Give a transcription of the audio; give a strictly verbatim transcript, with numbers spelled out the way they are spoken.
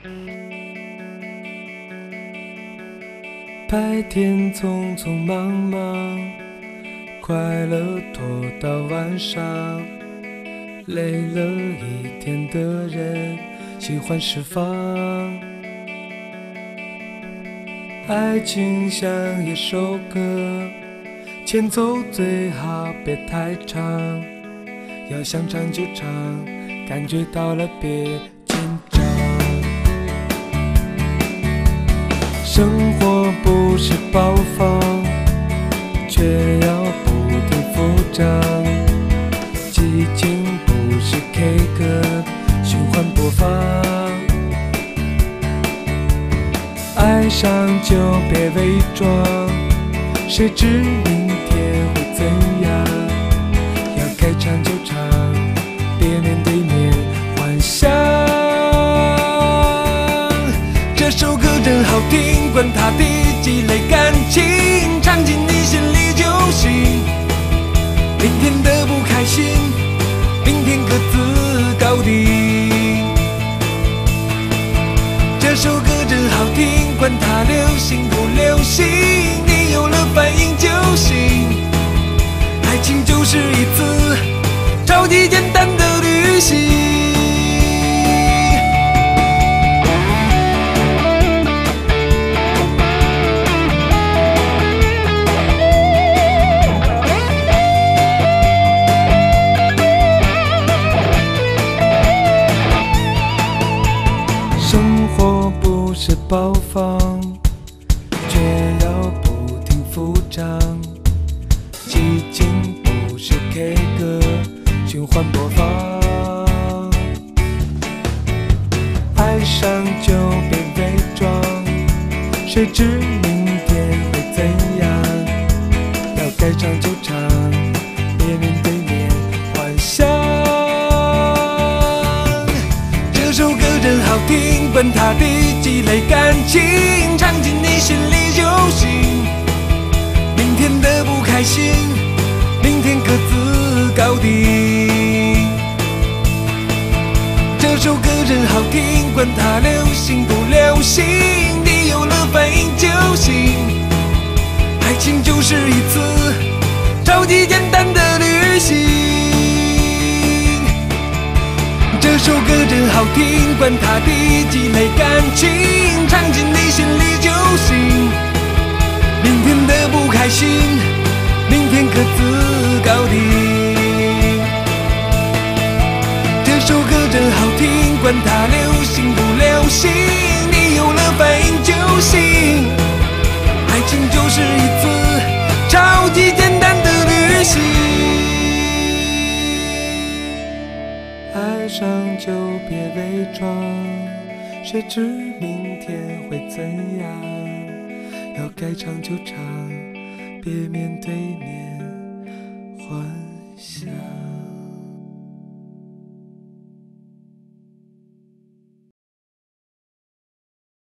白天匆匆忙忙，快乐拖到晚上，累了一天的人喜欢释放。爱情像一首歌，前奏最好别太长，要想唱就唱，感觉到了别紧张。生活不是包房，却要不停复张，激情不是 K 歌，循环播放。爱上就别伪装，谁知明天会怎样？要该唱就唱，别面对面幻想。这首歌真好听，管它的积累感情，唱进你心里就行。明天的不开心，明天各自搞定。这首歌真好听，管它流行不流行，你有了反应就行。爱情就是一次超级简单的旅行。生活不是包房，却要不停复张，激情不是 K 歌，循环播放。爱上就别伪装，谁知明天会怎样？要该唱就唱，别面对面幻想。这首歌真好听，管它的积累感情，唱进你心里就行。明天的不开心，明天各自搞定。这首歌真好听，管它流行不流行，你有了反应就行。爱情就是一次超级简单的旅行。这首歌真好听，管它的积累感情，唱进你心里就行。明天的不开心，明天各自搞定。这首歌真好听，管它流行不流行，你有了反应就行。爱情就是一次超级简单的旅行。爱上就别伪装，谁知明天会怎样？要该唱就唱，别面对面幻想。